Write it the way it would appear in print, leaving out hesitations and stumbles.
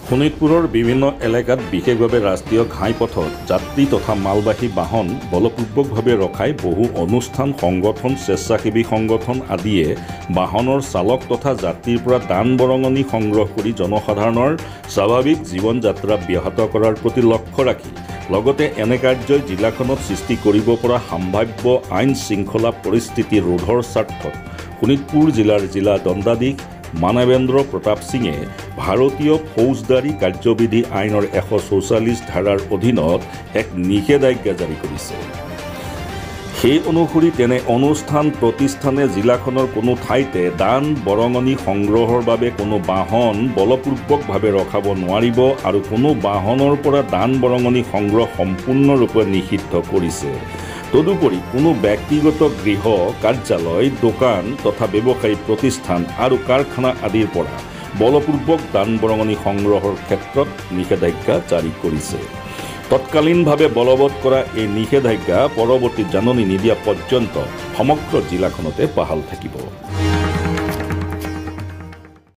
শোণিতপুৰৰ বিভিন্ন এলেকাত বিশেষভাৱে ৰাষ্ট্ৰীয় ঘাইপথত যাত্ৰী তথা মালবাহী বাহন বলপূৰ্বকভাৱে ৰখাই বহু অনুষ্ঠান সংগঠন স্বেচ্ছাসেৱী সংগঠন আদিয়ে বাহনৰ চালক তথা যাত্ৰীৰ পৰা দান বৰঙণি সংগ্ৰহ কৰি জনসাধাৰণৰ স্বাভাৱিক জীৱন যাত্ৰা ব্যাহত কৰাৰ প্ৰতি লক্ষ্য ৰাখি লগতে এনে কাৰ্যই জিলাখনত সৃষ্টি কৰিব পৰা সম্ভাৱ্য আইন শৃংখলা পৰিস্থিতি ৰোধৰ স্বাৰ্থত শোণিতপুৰ জিলাৰ জিলা দণ্ডাধীশ মানৱেন্দ্ৰ প্ৰতাপ সিঙে ভাৰতীয় ফৌজদাৰী কাৰ্যবিধি আইনৰ 144 ধাৰাৰ অধীনত এক নিষেধাজ্ঞা জাৰি কৰিছে। সেই অনুসৰি তেনে অনুষ্ঠান প্ৰতিষ্ঠানে জিলাখনৰ কোনো ঠাইতে দান বৰঙণি সংগ্ৰহৰ বাবে কোনো বাহন বলপূৰ্বকভাৱে ৰখাব নোৱাৰিব আৰু কোনো বাহনৰ পৰা দান বৰঙণি সংগ্ৰহ সম্পূৰ্ণৰূপে নিষিদ্ধ কৰিছে। তদুপৰি কোনো ব্যক্তিগত গৃহ কাৰ্যালয় দোকান তথা ব্যৱসায়ী প্ৰতিষ্ঠান আৰু কাৰখানা আদিৰ পৰা বলপূৰ্বক দান বৰঙণি সংগ্ৰহৰ ক্ষেত্ৰত নিষেধাজ্ঞা জাৰি কৰিছে। তৎকালীনভাৱে বলবৎ কৰা এই নিষেধাজ্ঞা পৰৱৰ্তী জাননী নিদিয়া পৰ্যন্ত সমগ্ৰ জিলাখনতে বাহাল থাকিব।